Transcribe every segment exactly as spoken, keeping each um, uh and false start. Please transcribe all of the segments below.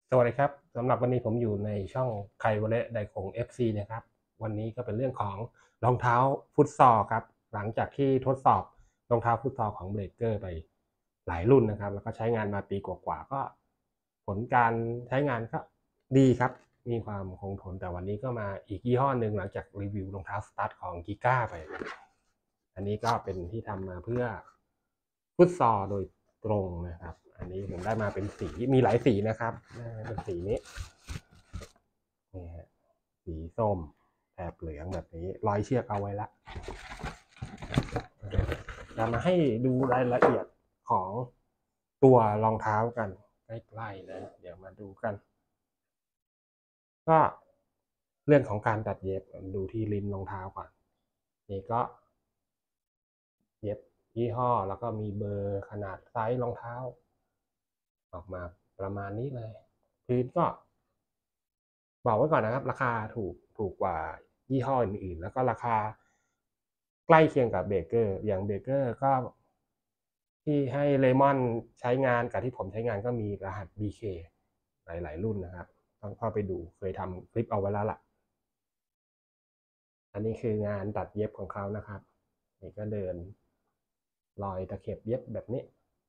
สวัสดีครับสำหรับวันนี้ผมอยู่ในช่องไควอลเล่ไดคง เอฟ ซี นะครับวันนี้ก็เป็นเรื่องของรองเท้าฟุตซอลครับหลังจากที่ทดสอบรองเท้าฟุตซอลของเบรเกอร์ไปหลายรุ่นนะครับแล้วก็ใช้งานมาปีกว่าๆก็ผลการใช้งานก็ดีครับมีความคงทนแต่วันนี้ก็มาอีกยี่ห้อหนึ่งหลังจากรีวิวรองเท้าสตาร์ทของกิก้าไปอันนี้ก็เป็นที่ทำมาเพื่อฟุตซอลโดยตรงนะครับอันนี้ผมได้มาเป็นสีมีหลายสีนะครับเป็นสีนี้นี่ฮะสีส้มแถบเหลืองแบบนี้ร้อยเชือกเอาไว้ละจะมาให้ดูรายละเอียดของตัวรองเท้ากันใกล้ๆนะเดี๋ยวมาดูกันก็เรื่องของการตัดเย็บดูที่ลิ้นรองเท้าก่อนนี่ก็เย็บยี่ห้อแล้วก็มีเบอร์ขนาดไซส์รองเท้าออกมาประมาณนี้เลยพื้นก็บอกไว้ก่อนนะครับราคาถูกถูกกว่ายี่ห้ออื่นๆแล้วก็ราคาใกล้เคียงกับเบเกอร์อย่างเบเกอร์ก็ที่ให้เลมอนใช้งานกับที่ผมใช้งานก็มีรหัส บี เค หลายๆรุ่นนะครับต้องเข้าไปดูเคยทำคลิปเอาไว้แล้วล่ะอันนี้คืองานตัดเย็บของเขานะครับนี่ก็เดินรอยตะเข็บเย็บแบบนี้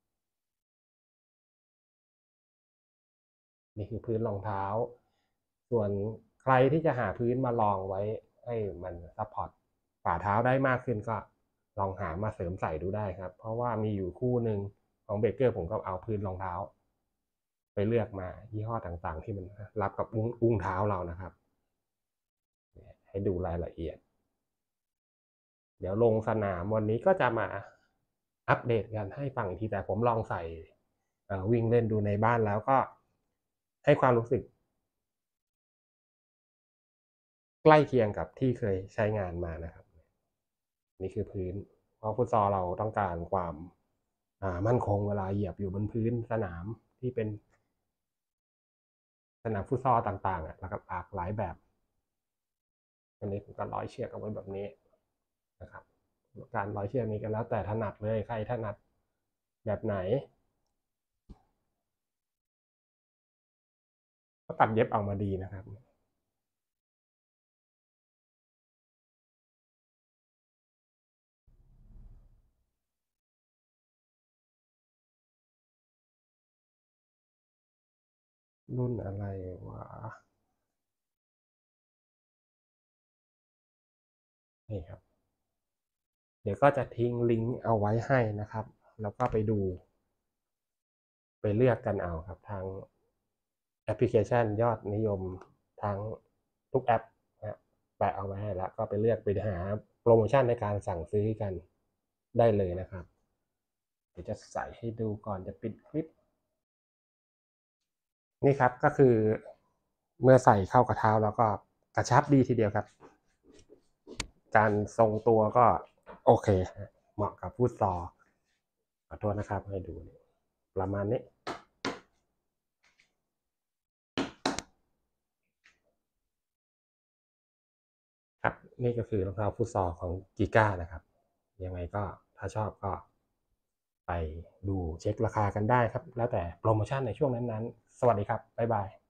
นี่คือพื้นรองเท้าส่วนใครที่จะหาพื้นมาลองไว้ให้มันซัพพอร์ตฝ่าเท้าได้มากขึ้นก็ลองหามาเสริมใส่ดูได้ครับเพราะว่ามีอยู่คู่หนึ่งของเบเกอร์ผมก็เอาพื้นรองเท้าไปเลือกมายี่ห้อต่างๆที่มันรับกับอุ้งอุ้งเท้าเรานะครับให้ดูรายละเอียดเดี๋ยวลงสนามวันนี้ก็จะมาอัปเดตกันให้ฟังทีแต่ผมลองใส่วิ่งเล่นดูในบ้านแล้วก็ให้ความรู้สึกใกล้เคียงกับที่เคยใช้งานมานะครับนี่คือพื้นเพราะฟุตซอลเราต้องการความมั่นคงเวลาเหยียบอยู่บนพื้นสนามที่เป็นสนามฟุตซอลต่างๆอ่ะหลากหลายแบบอันนี้ผมก็ร้อยเชือกเอาไว้แบบนี้นะครับการร้อยเชือกนี้ก็แล้วแต่ถนัดเลยใครถนัดแบบไหนก็ตัดเย็บออกมาดีนะครับรุ่นอะไรวะนี่ครับเดี๋ยวก็จะทิ้งลิงก์เอาไว้ให้นะครับแล้วก็ไปดูไปเลือกกันเอาครับทางแอปพลิเคชันยอดนิยมทั้งทุกแอปนะแปะเอาไว้ให้แล้วก็ไปเลือกไปหาโปรโมชั่นในการสั่งซื้อกันได้เลยนะครับเดี๋ยวจะใส่ให้ดูก่อนจะปิดคลิปนี่ครับก็คือเมื่อใส่เข้ากับเท้าแล้วก็กระชับดีทีเดียวครับการทรงตัวก็โอเคเหมาะกับฟุตซอลขอโทษนะครับให้ดูประมาณนี้ครับนี่ก็คือรองเท้าฟุตซอลของกิก้านะครับยังไงก็ถ้าชอบก็ไปดูเช็คราคากันได้ครับแล้วแต่โปรโมชั่นในช่วงนั้นๆสวัสดีครับบ๊ายบาย